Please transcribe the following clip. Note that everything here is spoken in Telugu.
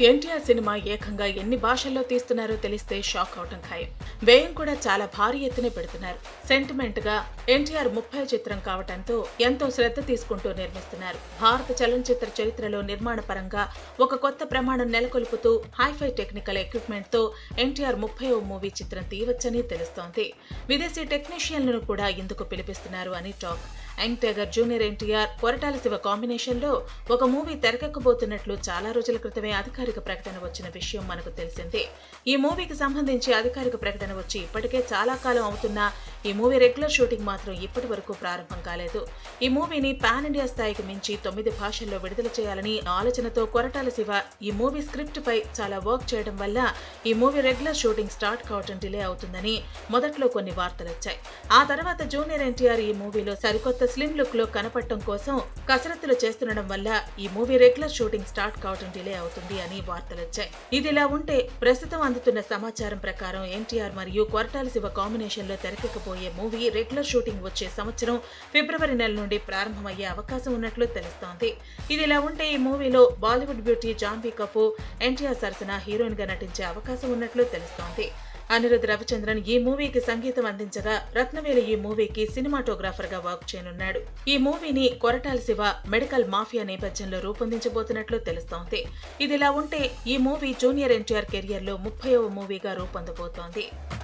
ఎన్టీఆర్ సినిమా ఏకంగా ఎన్ని భాషల్లో తీస్తున్నారో తెలిస్తే షాక్ అవటం ఖాయం. వ్యయం కూడా చాలా భారీ ఎత్తునే పెడుతున్నారు. సెంటిమెంట్ గా ఎన్టీఆర్ 30వ చిత్రం కావటంతో ఎంతో శ్రద్ధ తీసుకుంటూ నిర్మిస్తున్నారు. భారత చలనచిత్ర చరిత్రలో నిర్మాణ పరంగా ఒక కొత్త ప్రమాణం నెలకొల్పుతూ హైఫై టెక్నికల్ ఎక్విప్మెంట్ తో ఎన్టీఆర్ 30వ మూవీ చిత్రం తీయవచ్చని తెలుస్తోంది. విదేశీ టెక్నీషియన్లను కూడా ఇందుకు పిలిపిస్తున్నారు అని talk. Young tiger junior NTR Koratala Siva combination లో ఒక మూవీ తెరకెక్కబోతున్నట్లు చాలా రోజుల క్రితమే అధికారిక ప్రకటన వచ్చిన విషయం మనకు తెలిసిందే. ఈ మూవీకి సంబంధించి అధికారిక ప్రకటన వచ్చి ఇప్పటికే చాలా కాలం అవుతున్నా ఈ మూవీ రెగ్యులర్ షూటింగ్ మాత్రం ఇప్పటి వరకు ప్రారంభం కాలేదు. ఈ మూవీని పాన్ ఇండియా స్థాయికి మించి 9 భాషల్లో విడుదల చేయాలని ఆలోచనతో కొరటాల శివ ఈ మూవీ స్క్రిప్ట్ పై చాలా వర్క్ చేయడం వల్ల ఈ మూవీ రెగ్యులర్ షూటింగ్ స్టార్ట్ కావడం డిలే అవుతుందని మొదట్లో కొన్ని వార్తలు వచ్చాయి. ఆ తర్వాత జూనియర్ ఎన్టీఆర్ ఈ మూవీలో సరికొత్త స్లిమ్ లుక్ లో కనపడటం కోసం కసరత్తులు చేస్తుండడం వల్ల ఈ మూవీ రెగ్యులర్ షూటింగ్ స్టార్ట్ కావడం డిలే అవుతుంది అని వార్తలు వచ్చాయి. ఇదిలా ఉంటే ప్రస్తుతం అందుతున్న సమాచారం ప్రకారం ఎన్టీఆర్ మరియు కొరటాల శివ కాంబినేషన్ లో తెరకెక్కబోయే మూవీ రెగ్యులర్ షూటింగ్ వచ్చే సంవత్సరం ఫిబ్రవరి నెల నుండి ప్రారంభమయ్యే అవకాశం ఉన్నట్లు తెలుస్తోంది. ఇదిలా ఉంటే ఈ మూవీలో బాలీవుడ్ బ్యూటీ జాన్వీ కపూర్ ఎన్టీఆర్ సరసన హీరోయిన్ గా నటించే అవకాశం ఉన్నట్లు తెలుస్తోంది. అనిరుద్ రవిచంద్రన్ ఈ మూవీకి సంగీతం అందించగా రత్నవేలు ఈ మూవీకి సినిమాటోగ్రాఫర్ గా వర్క్ చేయనున్నాడు. ఈ మూవీని కొరటాల శివ మెడికల్ మాఫియా నేపథ్యంలో రూపొందించబోతున్నట్లు తెలుస్తోంది. ఇదిలా ఉంటే ఈ మూవీ జూనియర్ ఎన్టీఆర్ కెరియర్ లో 30వ మూవీగా రూపొందబోతోంది.